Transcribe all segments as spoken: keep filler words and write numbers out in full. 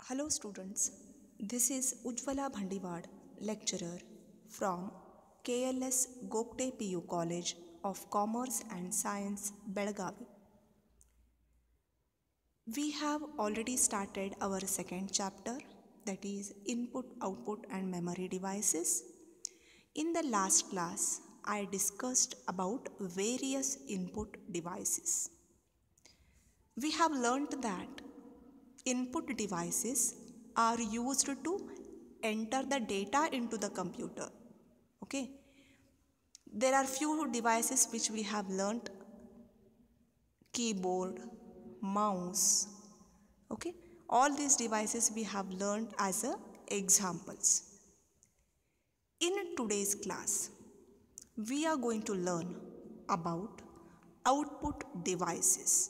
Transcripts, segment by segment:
Hello students, this is Ujjwala Bhandiwad, lecturer from K L S Gokte P U College of Commerce and Science, Belagavi. We have already started our second chapter, that is Input, Output and Memory Devices. In the last class, I discussed about various input devices. We have learnt that input devices are used to enter the data into the computer. Okay. There are few devices which we have learnt: keyboard, mouse. Okay. All these devices we have learnt as a examples. In today's class, we are going to learn about output devices.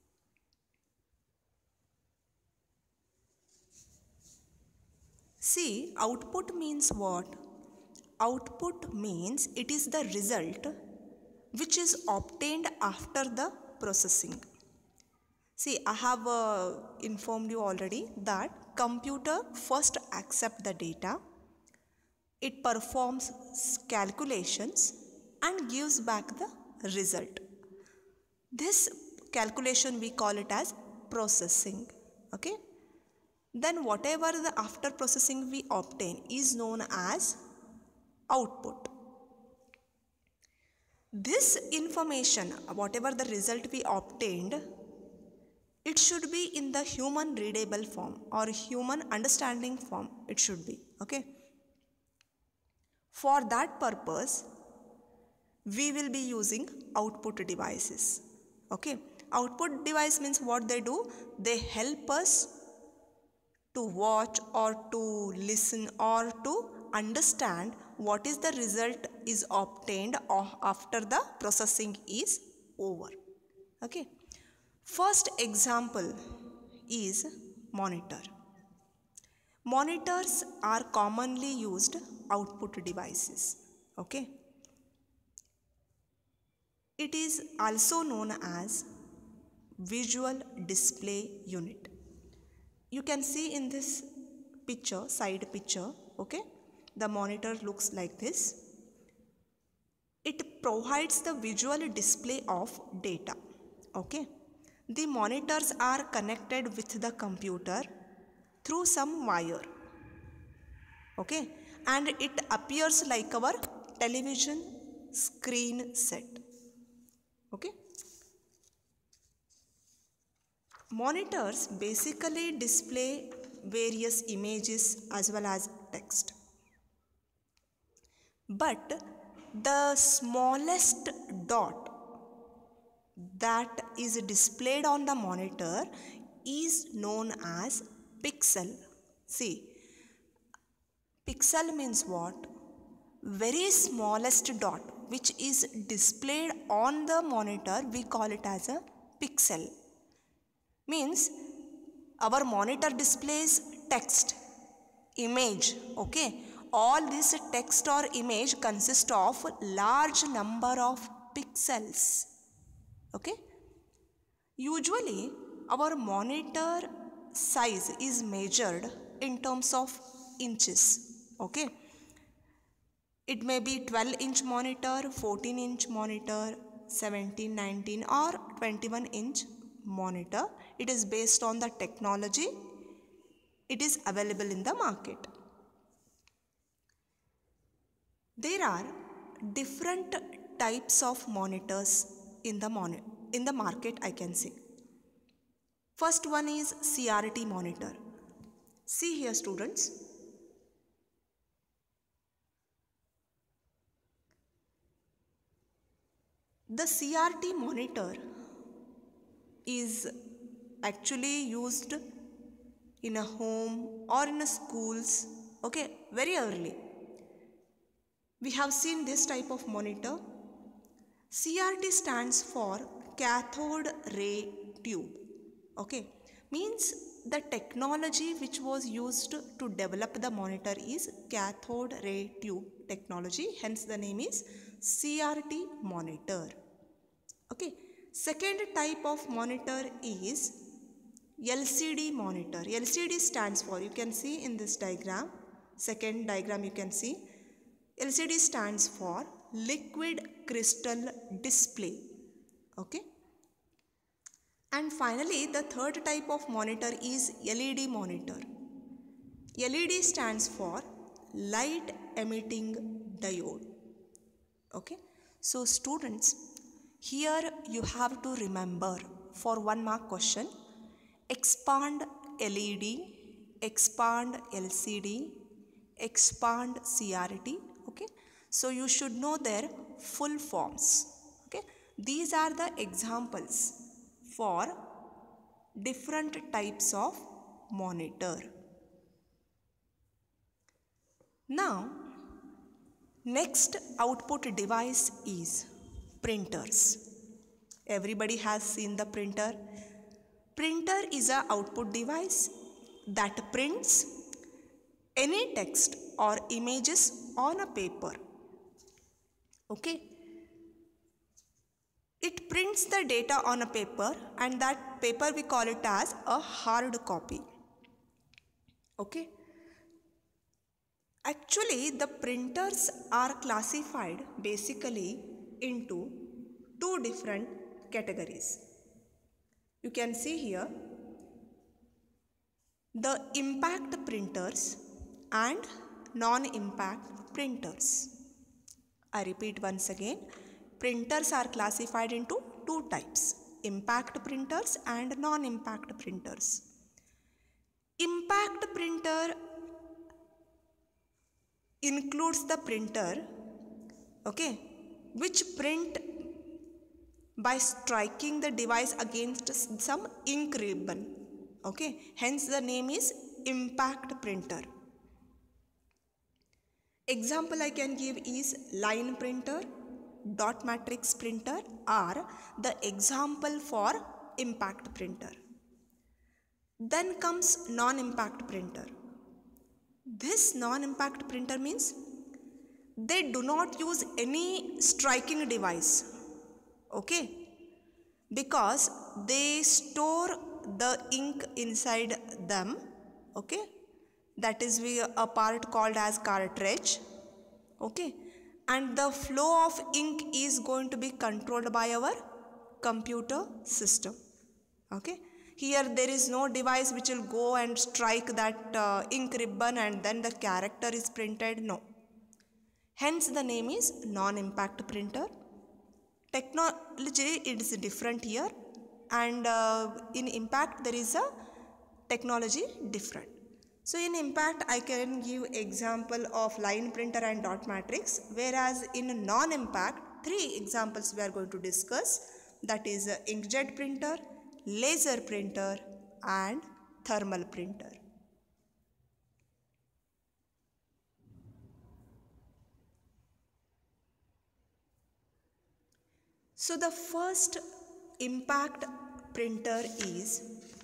See, output means what? Output means it is the result which is obtained after the processing. See, I have uh, informed you already that computer first accepts the data, it performs calculations and gives back the result. This calculation we call it as processing. Okay. Then whatever the after processing we obtain is known as output. This information, whatever the result we obtained, it should be in the human readable form or human understanding form. It should be. Okay. For that purpose, we will be using output devices. Okay. Output device means what they do? They help us to watch or to listen or to understand what is the result is obtained after the processing is over. Okay. First example is monitor. Monitors are commonly used output devices. Okay. It is also known as visual display unit. You can see in this picture, side picture, okay, the monitor looks like this. It provides the visual display of data, okay. The monitors are connected with the computer through some wire, okay, and it appears like our television screen set, okay. Monitors basically display various images as well as text. But the smallest dot that is displayed on the monitor is known as pixel. See, pixel means what? Very smallest dot which is displayed on the monitor, we call it as a pixel. Means our monitor displays text, image, okay. All this text or image consists of large number of pixels, okay. Usually our monitor size is measured in terms of inches, okay. It may be twelve inch monitor, fourteen inch monitor, seventeen, nineteen or twenty-one inch monitor. It is based on the technology it is available in the market. There are different types of monitors in the mon in the market, I can say. First one is C R T monitor. See here students. The C R T monitor is actually used in a home or in a schools, okay, very early. We have seen this type of monitor. C R T stands for cathode ray tube, okay. Means the technology which was used to develop the monitor is cathode ray tube technology, hence the name is C R T monitor, okay. Second type of monitor is L C D monitor. L C D stands for, you can see in this diagram, second diagram you can see, L C D stands for liquid crystal display. Okay. And finally, the third type of monitor is L E D monitor. L E D stands for light emitting diode. Okay. So students, here you have to remember for one mark question, expand L E D, expand L C D, expand C R T. Okay. So you should know their full forms. Okay. These are the examples for different types of monitor. Now, next output device is printers. Everybody has seen the printer. Printer is an output device that prints any text or images on a paper. Okay. It prints the data on a paper, and that paper we call it as a hard copy. Okay. Actually, the printers are classified basically into two different categories. You can see here the impact printers and non-impact printers. I repeat once again, printers are classified into two types, impact printers and non-impact printers. Impact printer includes the printer, okay, which print by striking the device against some ink ribbon. Okay, hence the name is impact printer. Example I can give is line printer, dot matrix printer are the example for impact printer. Then comes non-impact printer. This non-impact printer means they do not use any striking device, okay, because they store the ink inside them, okay, that is we a part called as cartridge, okay, and the flow of ink is going to be controlled by our computer system. Okay, here there is no device which will go and strike that uh, ink ribbon and then the character is printed. No, hence the name is non-impact printer. Technology it is different here, and uh, in impact there is a technology different. So in impact I can give example of line printer and dot matrix, whereas in non-impact three examples we are going to discuss, that is uh, inkjet printer, laser printer and thermal printer. So the first impact printer is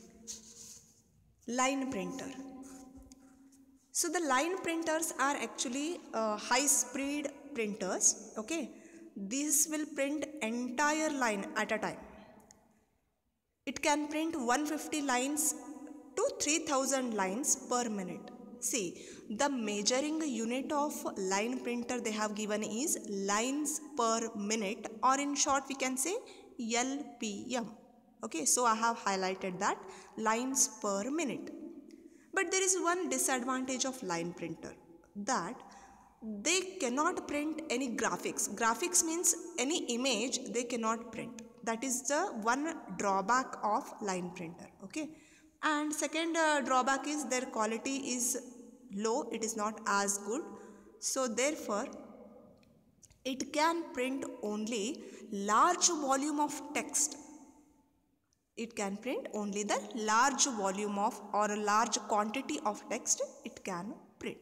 line printer. So the line printers are actually uh, high speed printers, okay. This will print entire line at a time. It can print one hundred fifty lines to three thousand lines per minute. See, the measuring unit of line printer they have given is lines per minute, or in short we can say L P M. Okay, so I have highlighted that, lines per minute. But there is one disadvantage of line printer, that they cannot print any graphics. Graphics means any image they cannot print. That is the one drawback of line printer. Okay. And second uh, drawback is their quality is low. It is not as good. So therefore, it can print only large volume of text. It can print only the large volume of or a large quantity of text it can print.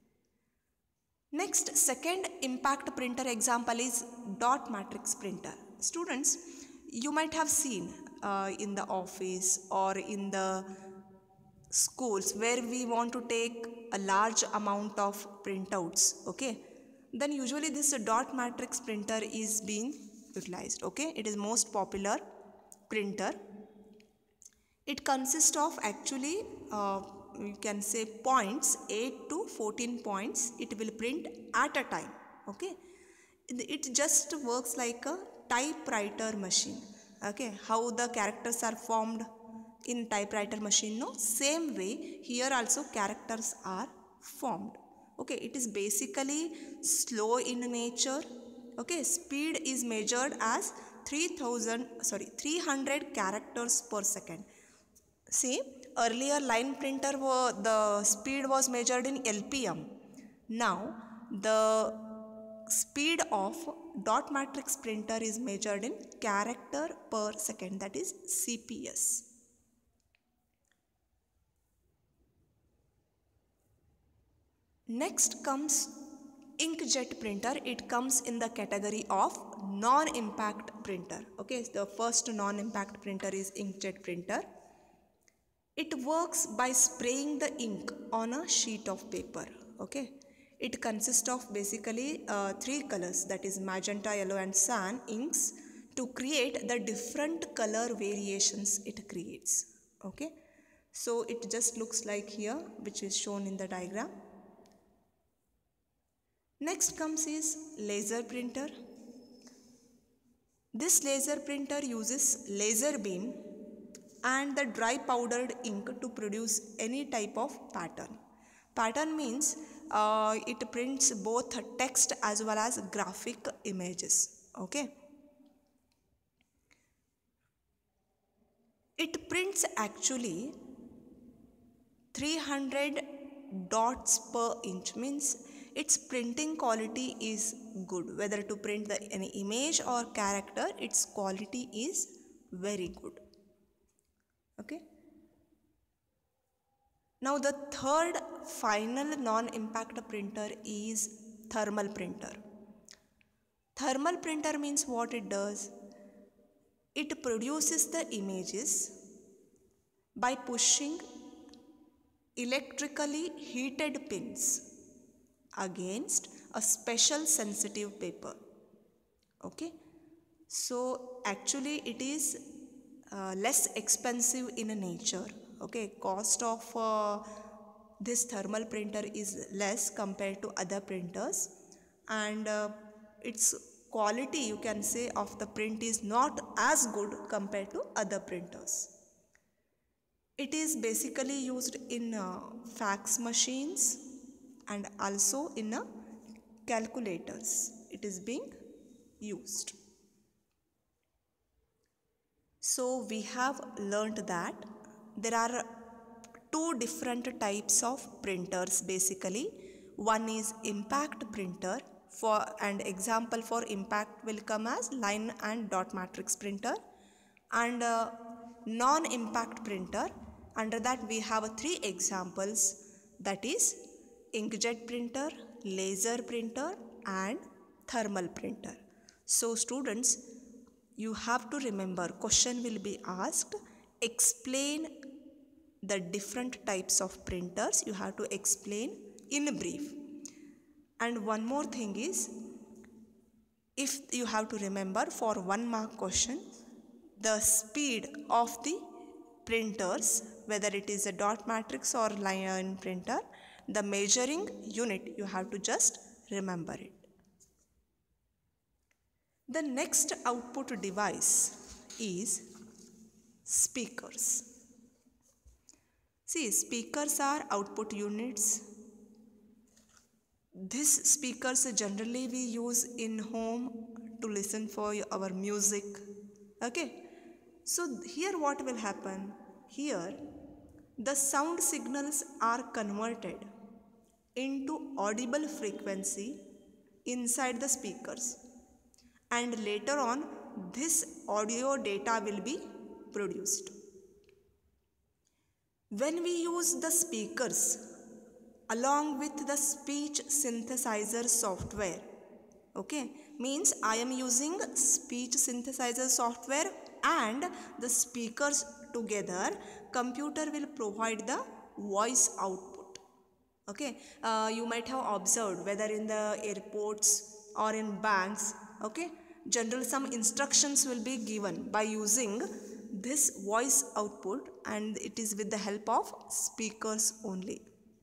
Next, second impact printer example is dot matrix printer. Students, you might have seen uh, in the office or in the schools where we want to take a large amount of printouts, okay. Then usually this dot matrix printer is being utilized, okay. It is most popular printer. It consists of actually uh, you can say points, eight to fourteen points it will print at a time. Okay, it just works like a typewriter machine. Okay, how the characters are formed in typewriter machine, no, same way here also characters are formed. Okay, it is basically slow in nature. Okay, speed is measured as three thousand sorry three hundred characters per second. See, earlier line printer were, the speed was measured in L P M. Now the speed of dot matrix printer is measured in character per second, that is C P S. Next comes inkjet printer. It comes in the category of non-impact printer. Okay, the first non-impact printer is inkjet printer. It works by spraying the ink on a sheet of paper. Okay, it consists of basically uh, three colors, that is magenta, yellow and cyan inks, to create the different color variations it creates. Okay, so it just looks like here, which is shown in the diagram. Next comes is laser printer. This laser printer uses laser beam and the dry powdered ink to produce any type of pattern. Pattern means uh, it prints both text as well as graphic images. Okay. It prints actually three hundred dots per inch, means its printing quality is good. Whether to print the, any image or character, its quality is very good. Okay. Now the third final non-impact printer is thermal printer. Thermal printer means what it does? It produces the images by pushing electrically heated pins against a special sensitive paper. Okay, so actually it is uh, less expensive in nature. Okay, cost of uh, this thermal printer is less compared to other printers, and uh, its quality, you can say, of the print is not as good compared to other printers. It is basically used in uh, fax machines and also in uh, calculators. It is being used. So we have learned that there are two different types of printers basically. One is impact printer, for and example for impact will come as line and dot matrix printer, and uh, non-impact printer. Under that we have three examples, that is inkjet printer, laser printer and thermal printer. So students, you have to remember, question will be asked, explain the different types of printers. You have to explain in brief. And one more thing is, if you have to remember for one mark question, the speed of the printers, whether it is a dot matrix or line printer, the measuring unit, you have to just remember it. The next output device is speakers. See, speakers are output units. These speakers generally we use in home to listen for our music. Okay. So here what will happen? Here the sound signals are converted into audible frequency inside the speakers, and later on this audio data will be produced. When we use the speakers along with the speech synthesizer software, okay, means I am using speech synthesizer software and the speakers together, computer will provide the voice output. Okay, uh, you might have observed whether in the airports or in banks, okay, general some instructions will be given by using this voice output, and it is with the help of speakers only.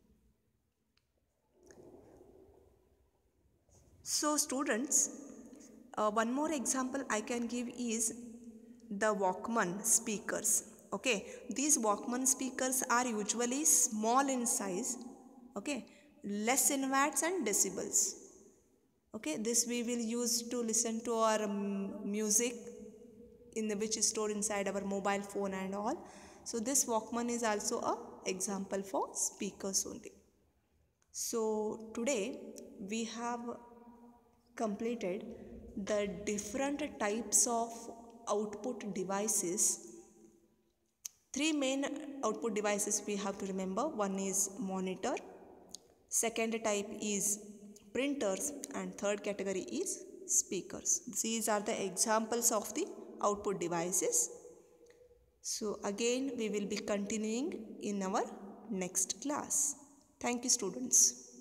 So students, uh, one more example I can give is the Walkman speakers. Okay, these Walkman speakers are usually small in size, okay, less in watts and decibels. Okay, this we will use to listen to our um, music, in the which is stored inside our mobile phone and all. So this Walkman is also a example for speakers only. So today we have completed the different types of output devices. Three main output devices we have to remember. One is monitor, second type is printers, and third category is speakers. These are the examples of the output devices. So again we will be continuing in our next class. Thank you students.